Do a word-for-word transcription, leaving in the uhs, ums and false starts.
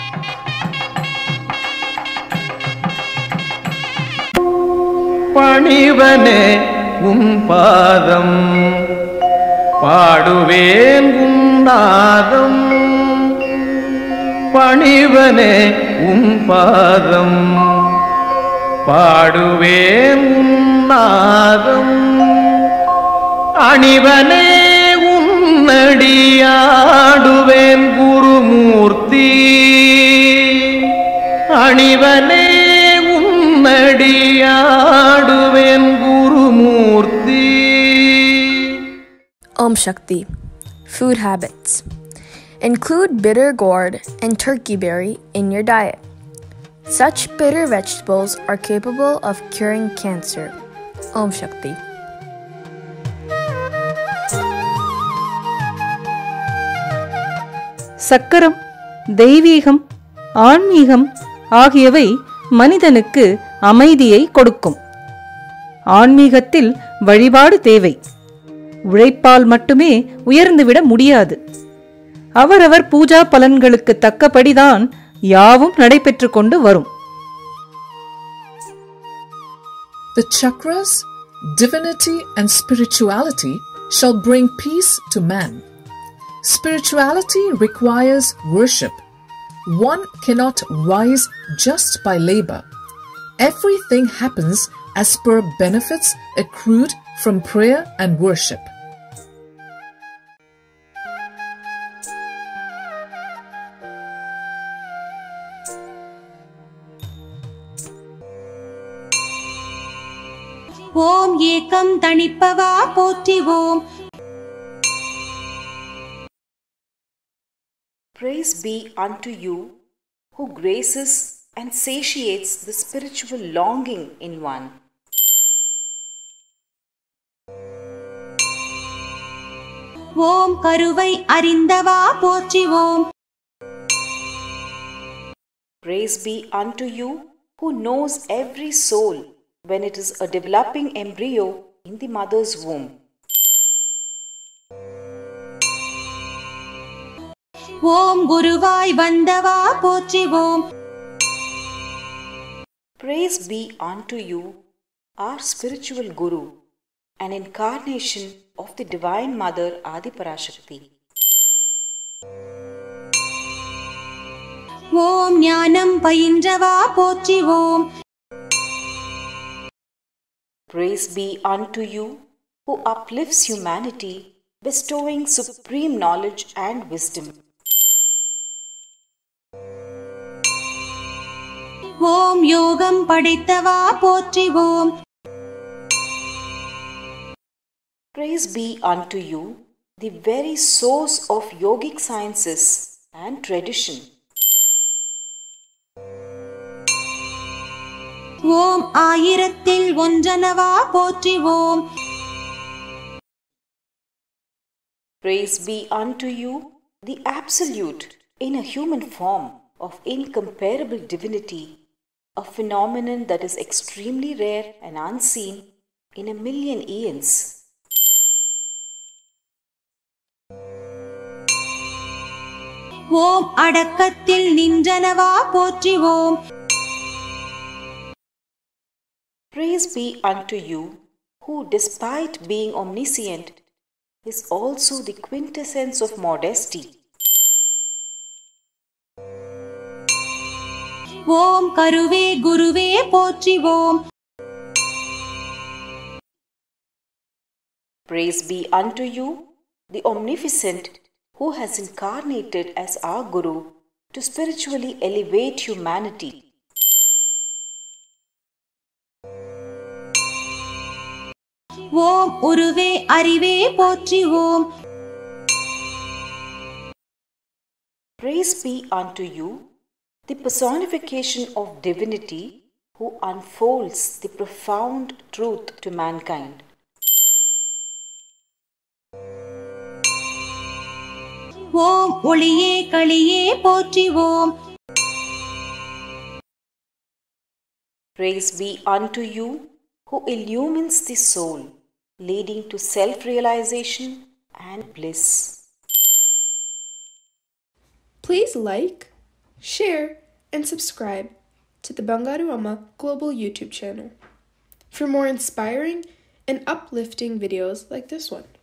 பணிவனே உன் பாதம் பாடுவேன் உன்னாதம் பணிவனே உன் பாதம் பாடுவேன் உன்னாதம் அணிவனே உன்னடியாடுவேன் Gurumurthy அணிவனே உன்னடியாடுவேன் Gurumurthy. Om Shakti. Food habits. Include bitter gourd and turkey berry in your diet. Such bitter vegetables are capable of curing cancer. Om Shakti. சக்கரம், தெய்வீகம், ஆன்மீகம் ஆகியவை மனிதனுக்கு அமைதியை கொடுக்கும். ஆன்மீகத்தில் வழிபாடு தேவை. உழைப்பால் மட்டுமே உயர்ந்துவிட முடியாது. அவரவர் பூஜா பலன்களுக்கு தக்கபடிதான் யாவும் நடைபெற்று கொண்டு வரும். The chakras, divinity and spirituality shall bring peace to man. Spirituality requires worship. One cannot rise just by labor. Everything happens as per benefits accrued from prayer and worship. ஓம் ஏகம் தணிப்பவா போற்றிவோம். Praise be unto you who graces and satiates the spiritual longing in one. ஓம் கருவை அறிந்தவா போற்றிவோம். Praise be unto you who knows every soul when it is a developing embryo in the mother's womb. ஓம் குருவாய் வந்தவா போற்றிவோம். Praise be unto you, our spiritual Guru, an incarnation of the Divine Mother Adi Parashakti. ஓம் ஞானம் பயின்றவா போற்றிவோம். Praise be unto you, who uplifts humanity, bestowing supreme knowledge and wisdom. ஓம் யோகம் படைத்தவா போற்றிவோம். Praise be unto you, the very source of yogic sciences and tradition. ஓம் ஆயிரத்தில் ஒன்றனவா போற்றிவோம். Praise be unto you, the absolute in a human form of incomparable divinity, a phenomenon that is extremely rare and unseen in a million eons. ஓம் அடக்கத்தில் நின்றனவா போற்றிவோம். Praise be unto you, who despite being omniscient is also the quintessence of modesty. ஓம் கருவே குருவே போற்றிவோம். Praise be unto you, the omnificent, who has incarnated as our Guru to spiritually elevate humanity. ஓம் உருவே அறிவே போற்றிவோம். Praise be unto you, the personification of divinity, who unfolds the profound truth to mankind. ஓம் ஒளியே களியே போற்றிவோம். Praise be unto you, who illumines the soul, leading to self-realization and bliss. Please like, share, and subscribe to the Bangaru Amma Global YouTube channel for more inspiring and uplifting videos like this one.